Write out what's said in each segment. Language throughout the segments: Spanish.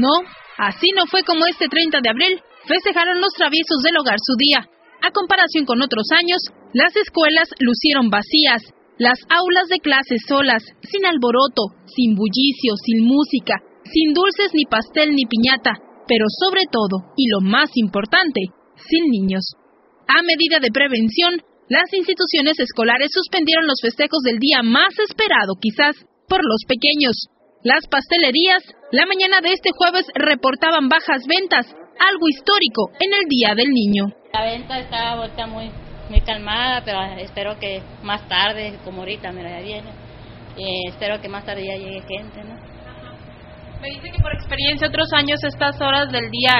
No, así no fue como este 30 de abril festejaron los traviesos del hogar su día. A comparación con otros años, las escuelas lucieron vacías, las aulas de clases solas, sin alboroto, sin bullicio, sin música, sin dulces ni pastel ni piñata, pero sobre todo, y lo más importante, sin niños. A medida de prevención, las instituciones escolares suspendieron los festejos del día más esperado, quizás, por los pequeños. Las pastelerías, la mañana de este jueves reportaban bajas ventas, algo histórico en el Día del Niño. La venta está ahorita muy calmada, pero espero que más tarde, como ahorita, mira, ya viene, espero que más tarde ya llegue gente, ¿no? Me dice que por experiencia otros años estas horas del día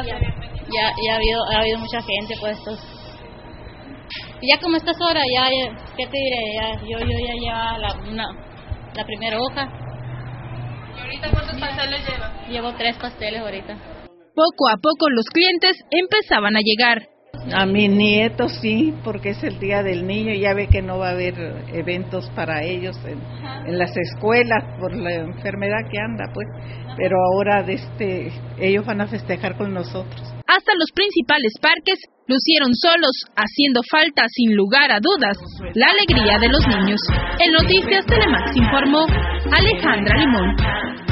ha habido mucha gente, pues y ya como estas horas, ¿qué te diré? Yo ya lleva la primera hoja. ¿Y ahorita cuántos pasteles lleva? Llevo 3 pasteles ahorita. Poco a poco los clientes empezaban a llegar. A mi nieto sí, porque es el Día del Niño, ya ve que no va a haber eventos para ellos en las escuelas por la enfermedad que anda, pues, pero ahora ellos van a festejar con nosotros. Hasta los principales parques lucieron solos, haciendo falta sin lugar a dudas la alegría de los niños. En Noticias Telemax informó Alejandra Limón.